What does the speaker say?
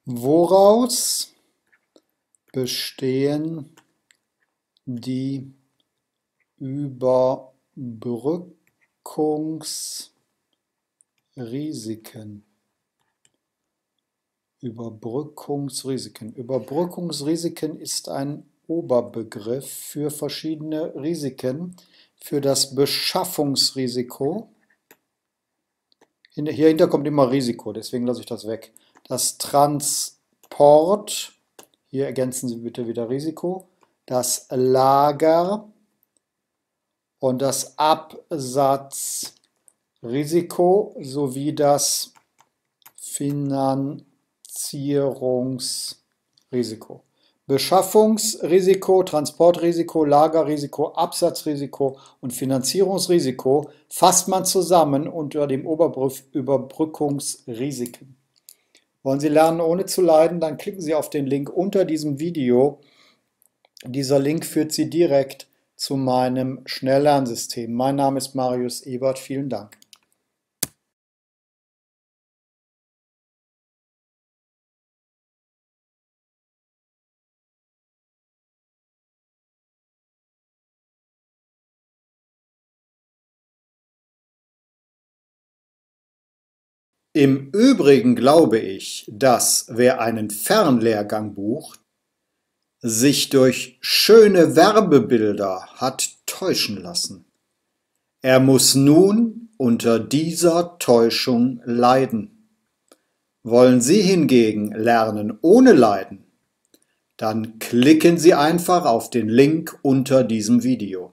Woraus bestehen die Überbrückungsrisiken? Überbrückungsrisiken ist ein Oberbegriff für verschiedene Risiken, für das Beschaffungsrisiko. Hierhinter kommt immer Risiko, deswegen lasse ich das weg. Das Transport, hier ergänzen Sie bitte wieder Risiko, das Lager und das Absatzrisiko sowie das Finanzierungsrisiko. Beschaffungsrisiko, Transportrisiko, Lagerrisiko, Absatzrisiko und Finanzierungsrisiko fasst man zusammen unter dem Oberbegriff Überbrückungsrisiken. Wollen Sie lernen, ohne zu leiden? Dann klicken Sie auf den Link unter diesem Video. Dieser Link führt Sie direkt zu meinem Schnelllernsystem. Mein Name ist Marius Ebert. Vielen Dank. Im Übrigen glaube ich, dass wer einen Fernlehrgang bucht, sich durch schöne Werbebilder hat täuschen lassen. Er muss nun unter dieser Täuschung leiden. Wollen Sie hingegen lernen ohne Leiden? Dann klicken Sie einfach auf den Link unter diesem Video.